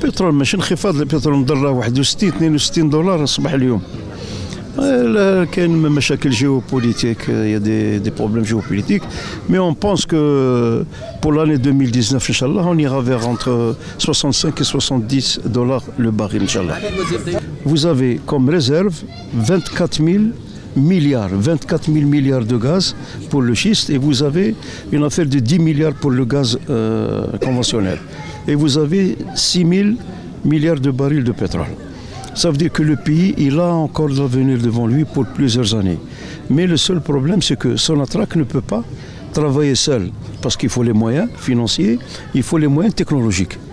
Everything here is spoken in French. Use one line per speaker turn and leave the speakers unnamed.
البترول ماشي انخفاض البترول ضرة 61 62 دولار أصبح اليوم. كاين مشاكل géopolitiques, il y a des problèmes géopolitiques, mais on pense que pour l'année 2019, Inch'Allah, on ira vers entre 65 et 70 dollars le baril, Inch'Allah. Vous avez comme réserve 24 000 milliards de gaz pour le schiste, et vous avez une affaire de 10 milliards pour le gaz conventionnel. Et vous avez 6 000 milliards de barils de pétrole. Ça veut dire que le pays, il a encore de l'avenir devant lui pour plusieurs années. Mais le seul problème, c'est que Sonatrach ne peut pas travailler seul, parce qu'il faut les moyens financiers, il faut les moyens technologiques.